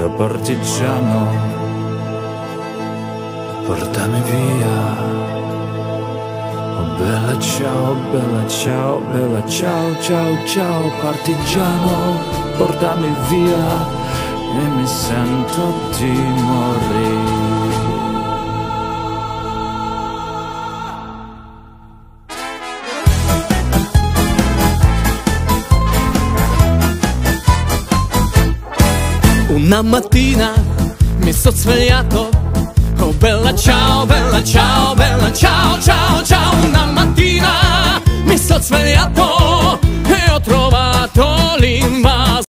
da partigiano, portami via. Oh bella ciao, bella ciao, bella ciao, ciao, ciao, partigiano, portami via e mi sento di morire. Una mattina mi sono svegliato, oh bella ciao, bella ciao, bella ciao, ciao, ciao. Una mattina mi sono svegliato e ho trovato l'invasione.